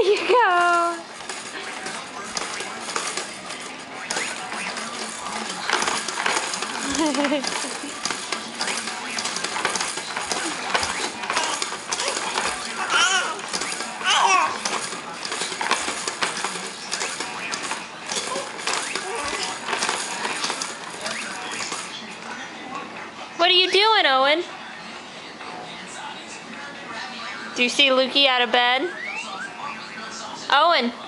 you go. What are you doing, Owen? Do you see Lukey out of bed? Owen!